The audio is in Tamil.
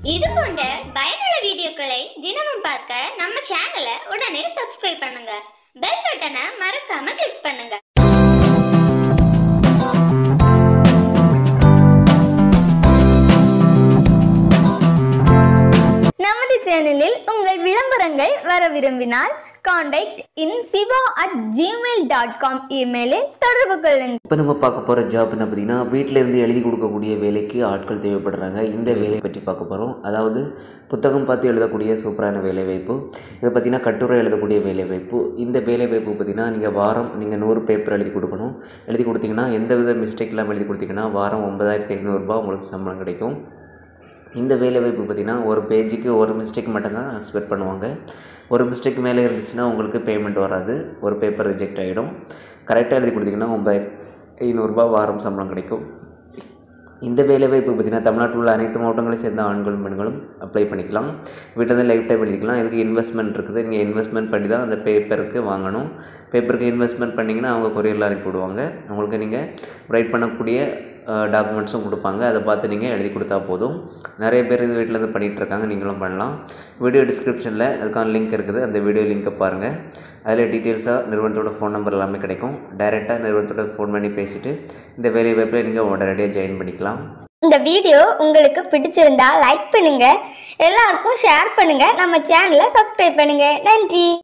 இது போன்ற பயனுள்ள வீடியோக்களை தினமும் பார்க்க நம்ம சேனலை உடனே சப்ஸ்கிரைப் பண்ணுங்க. பெல் பட்டனை மறக்காம கிளிக் பண்ணுங்க. நமது சேனலில் உங்கள் விளம்பரங்கள் வர விரும்பினால் கான்டாக்ட் இன் siva@gmail.com இமெயிலில் தொடர்பு கொள்ளுங்கள். இப்போ நம்ம பார்க்க போகிற ஜாப் என்ன பார்த்தீங்கன்னா, வீட்டில் இருந்து எழுதி கொடுக்கக்கூடிய வேலைக்கு ஆட்கள் தேவைப்படுறாங்க. இந்த வேலையை பற்றி பார்க்க போகிறோம். அதாவது புத்தகம் பார்த்து எழுதக்கூடிய சூப்பரான வேலைவாய்ப்பு. இதை பார்த்தீங்கன்னா கட்டுரை எழுதக்கூடிய வேலைவாய்ப்பு. இந்த வேலைவாய்ப்பு பார்த்தீங்கன்னா நீங்கள் 100 பேப்பர் எழுதி கொடுக்கணும். எழுதி கொடுத்தீங்கன்னா எந்தவித மிஸ்டேக் இல்லாமல் எழுதி கொடுத்தீங்கன்னா வாரம் 9500 உங்களுக்கு சம்பளம் கிடைக்கும். இந்த வேலைவாய்ப்பு பார்த்திங்கன்னா ஒரு பேஜுக்கு ஒரு மிஸ்டேக் மட்டும்தான் எக்ஸ்பெக்ட் பண்ணுவாங்க. ஒரு மிஸ்டேக் மேலே இருந்துச்சுன்னா உங்களுக்கு பேமெண்ட் வராது, ஒரு பேப்பர் ரிஜெக்ட் ஆகிடும். கரெக்டாக எழுதி கொடுத்திங்கன்னா 9500 வாரம் சம்பளம் கிடைக்கும். இந்த வேலைவாய்ப்பு பார்த்திங்கன்னா தமிழ்நாட்டில் உள்ள அனைத்து மாவட்டங்களையும் சேர்ந்த ஆண்களும் பெண்களும் அப்ளை பண்ணிக்கலாம். வீட்டில் லைஃப் டைம் எழுதிக்கலாம். இதுக்கு இன்வெஸ்ட்மெண்ட் இருக்குது. நீங்கள் இன்வெஸ்ட்மெண்ட் பண்ணி தான் அந்த பேப்பருக்கு வாங்கணும். பேப்பருக்கு இன்வெஸ்ட்மெண்ட் பண்ணிங்கன்னா அவங்க கொரியரில் அனுப்பி விடுவாங்க. அவங்களுக்கு நீங்கள் ரைட் பண்ணக்கூடிய டாக்குமெண்ட்ஸும் கொடுப்பாங்க. அதை பார்த்து நீங்கள் எழுதி கொடுத்தா போதும். நிறைய பேர் இது வீட்டிலேருந்து பண்ணிகிட்ருக்காங்க, நீங்களும் பண்ணலாம். வீடியோ டிஸ்கிரிப்ஷனில் அதுக்கான லிங்க் இருக்குது. அந்த வீடியோ லிங்க்கை பாருங்கள். அதில் டீட்டெயில்ஸாக நிறுவனத்தோட ஃபோன் நம்பர் எல்லாமே கிடைக்கும். டைரெக்டாக நிறுவனத்தோட ஃபோன் பண்ணி பேசிவிட்டு இந்த வேலை வாய்ப்பில் நீங்கள் உடனடியாக ஜாயின் பண்ணிக்கலாம். இந்த வீடியோ உங்களுக்கு பிடிச்சிருந்தா லைக் பண்ணுங்க, எல்லாருக்கும் ஷேர் பண்ணுங்க, நம்ம சேனலை சப்ஸ்கிரைப் பண்ணுங்க. நன்றி.